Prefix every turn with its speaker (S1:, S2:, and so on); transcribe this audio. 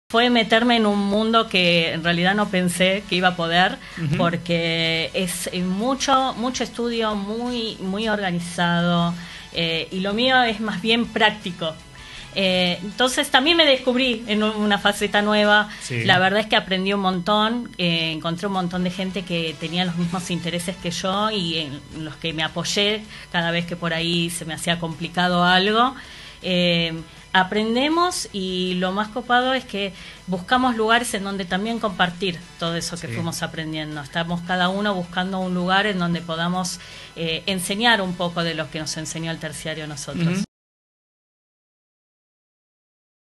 S1: Fue meterme en un mundo que en realidad no pensé que iba a poder, porque es mucho estudio, muy organizado, y lo mío es más bien práctico. Entonces también me descubrí en una faceta nueva.
S2: Sí.
S1: La verdad es que aprendí un montón, encontré un montón de gente que tenía los mismos intereses que yo y en los que me apoyé cada vez que por ahí se me hacía complicado algo. Aprendemos, y lo más copado es que buscamos lugares en donde también compartir todo eso que fuimos aprendiendo. Estamos cada uno buscando un lugar en donde podamos enseñar un poco de lo que nos enseñó el terciario a nosotros.